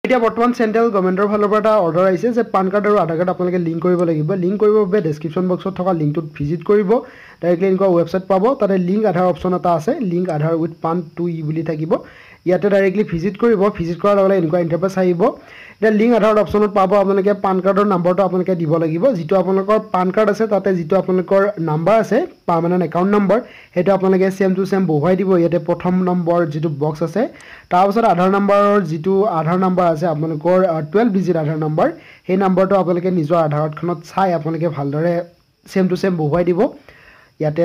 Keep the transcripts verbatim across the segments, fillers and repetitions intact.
এতিয়া বৰ্তমান চেন্ট্ৰেল গভৰ্ণমেণ্টৰ ফালৰ পৰা এটা অৰ্ডাৰ আহিছে যে পান কাৰ্ড আৰু আধাৰ কাৰ্ড আপোনালোকে লিংক কৰিব লাগিব। লিংক কৰিবৰ বাবে ডেছক্ৰিপশ্যন বক্সত থকা লিংকটোত ভিজিট কৰিব। ডাইৰেক্টলি এনেকুৱা ৱেবছাইট পাব। তাতে লিংক আধাৰ অপশ্যন এটা আছে, link Aadhaar with PAN to ই বুলি থাকিব। ইয়াতে ডাইৰেক্টলি ভিজিট কৰিব। ভিজিট কৰাৰ লগে লগে এনেকুৱা ইণ্টাৰফেচ আহিব। এতিয়া লিংক আধাৰ অপশ্যনত পাব আপোনালোকে পান কাৰ্ডৰ নাম্বাৰটো আপোনালোকে দিব লাগিব। যিটো আপোনালোকৰ পান কাৰ্ড আছে তাতে যিটো আপোনালোকৰ নাম্বাৰ আছে পাৰ্মানেণ্ট একাউণ্ট নম্বৰ, সেইটো আপোনালোকে ছেম টু ছেম বহুৱাই দিব। ইয়াতে প্ৰথম নম্বৰ যিটো বক্স আছে, তাৰপাছত আধাৰ নাম্বাৰৰ যিটো আধাৰ নাম্বাৰ আছে আপোনালোকৰ টুৱেল্ভ ডিজিট আধাৰ নাম্বাৰ, সেই নাম্বাৰটো আপোনালোকে নিজৰ আধাৰ কাৰ্ডখনত চাই আপোনালোকে ভালদৰে ছেম টু ছেম বহুৱাই দিব। ইয়াতে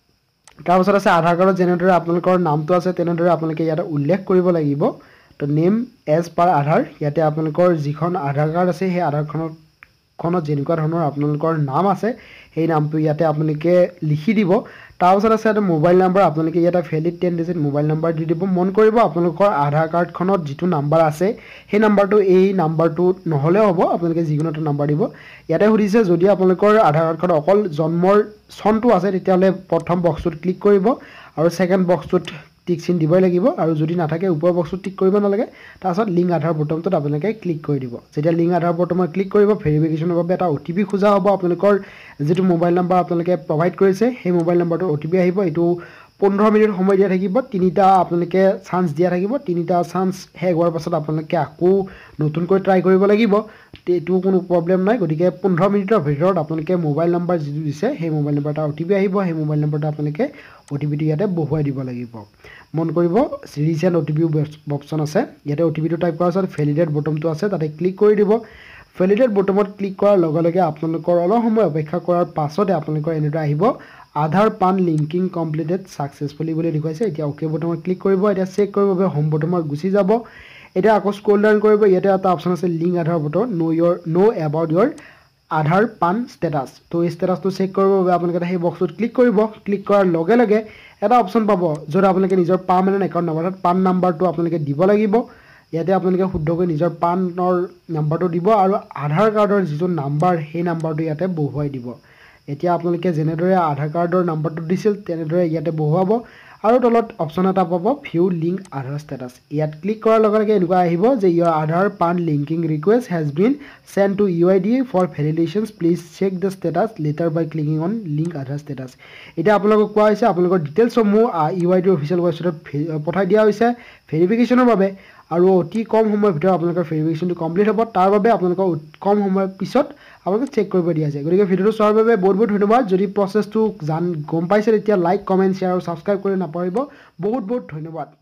তাৰপাছত আছে আধাৰ কাৰ্ডত যেনেদৰে আপোনালোকৰ নামটো আছে তেনেদৰে আপোনালোকে ইয়াতে উল্লেখ কৰিব লাগিব। তো নেম এজ পাৰ আধাৰ, ইয়াতে আপোনালোকৰ যিখন আধাৰ কাৰ্ড আছে সেই আধাৰখনত খনত যেনেকুৱা ধৰণৰ আপোনালোকৰ নাম আছে সেই নামটো ইয়াতে আপোনালোকে লিখি দিব। তাৰপাছত আছে এটা মোবাইল নাম্বাৰ, আপোনালোকে ইয়াতে valid ten digit mobile number দি দিব। মন কৰিব আপোনালোকৰ আধাৰ কাৰ্ডখনত যিটো নাম্বাৰ আছে সেই নাম্বাৰটো এই নাম্বাৰটো নহ'লেও হ'ব, আপোনালোকে যিকোনো এটা নাম্বাৰ দিব। ইয়াতে সুধিছে যদি আপোনালোকৰ আধাৰ কাৰ্ডখনত অকল জন্মৰ চনটো আছে তেতিয়াহ'লে প্ৰথম বক্সটোত ক্লিক কৰিব আৰু ছেকেণ্ড বক্সটোত টিক চিন দিবই লাগিব, আৰু যদি নাথাকে ওপৰ বক্সটোত টিক কৰিব নালাগে। তাৰপাছত লিংক আধাৰ বটমটোত আপোনালোকে ক্লিক কৰি দিব। যেতিয়া লিংক আধাৰ বটমত ক্লিক কৰিব ভেৰিফিকেশ্যনৰ বাবে এটা অ' টি পি খোজা হ'ব। আপোনালোকৰ যিটো মোবাইল নাম্বাৰ আপোনালোকে প্ৰভাইড কৰিছে সেই মোবাইল নাম্বাৰটো অ' টি পি আহিব। এইটো পোন্ধৰ মিনিট সময় দিয়া থাকিব। তিনিটা আপোনালোকে চান্স দিয়া থাকিব। তিনিটা চান্স শেষ হোৱাৰ পাছত আপোনালোকে আকৌ নতুনকৈ ট্ৰাই কৰিব লাগিব। এইটো কোনো প্ৰব্লেম নাই। গতিকে পোন্ধৰ মিনিটৰ ভিতৰত আপোনালোকে মোবাইল নাম্বাৰ যিটো দিছে সেই মোবাইল নাম্বাৰ এটা অ' টি পি আহিব। সেই মোবাইল নাম্বাৰটো আপোনালোকে অ' টি পিটো ইয়াতে বহুৱাই দিব লাগিব। মন কৰিব resend O' T P option আছে। ইয়াতে অ' টি পিটো টাইপ কৰাৰ পাছত ভেলিডেট বটমটো আছে তাতে ক্লিক কৰি দিব। ভেলিডেট বটমত ক্লিক কৰাৰ লগে লগে আপোনালোকৰ অলপ সময় অপেক্ষা কৰাৰ পাছতে আপোনালোকৰ এনেদৰে আহিব Aadhaar PAN linking completed successfully বুলি দেখুৱাইছে। এতিয়া অ'কে বটমত ক্লিক কৰিব। এতিয়া চেক কৰিবৰ বাবে হোম বটমত গুচি যাব। এতিয়া আকৌ স্ক্ৰল ডাউন কৰিব। ইয়াতে এটা অপশ্যন আছে link Aadhaar button, know' your know' about your Aadhaar PAN status. তো এই ষ্টেটাছটো চেক কৰিবৰ বাবে আপোনালোকে সেই বক্সটোত ক্লিক কৰিব। ক্লিক কৰাৰ লগে লগে এটা অপশ্যন পাব য'ত আপোনালোকে নিজৰ পাৰ্মানেণ্ট একাউণ্ট নম্বৰ পান নাম্বাৰটো আপোনালোকে দিব লাগিব। ইয়াতে আপোনালোকে শুদ্ধকৈ নিজৰ পানৰ নাম্বাৰটো দিব আৰু আধাৰ কাৰ্ডৰ যিটো নাম্বাৰ সেই নাম্বাৰটো ইয়াতে বহুৱাই দিব। এতিয়া আপোনালোকে যেনেদৰে আধাৰ কাৰ্ডৰ নাম্বাৰটো দিছিল তেনেদৰে ইয়াতে বহুৱাব আৰু তলত অপশ্যন এটা পাব ভিউ লিংক আধাৰ ষ্টেটাছ। ইয়াত ক্লিক কৰাৰ লগে লগে এনেকুৱা আহিব যে your Aadhaar PAN linking request has been sent to U I D for validation, please check the status later by clicking on link Aadhaar status. এতিয়া আপোনালোকক কোৱা হৈছে আপোনালোকৰ ডিটেইলছসমূহ ইউ আই ডিৰ অফিচিয়েল ৱেবছাইটত পঠাই দিয়া হৈছে ভেৰিফিকেশ্যনৰ বাবে, আৰু অতি কম সময়ৰ ভিতৰত আপোনালোকৰ ভেৰিফিকেশ্যনটো কমপ্লিট হ'ব। তাৰ বাবে আপোনালোকৰ কম সময়ৰ পিছত আপোনালোকে চেক কৰিব দিয়া যায়। গতিকে ভিডিঅ'টো চোৱাৰ বাবে বহুত বহুত ধন্যবাদ। যদি প্ৰচেছটো জান গম পাইছে তেতিয়া লাইক কমেণ্ট শ্বেয়াৰ আৰু ছাবস্ক্ৰাইব কৰি নাপাহৰিব। বহুত বহুত ধন্যবাদ।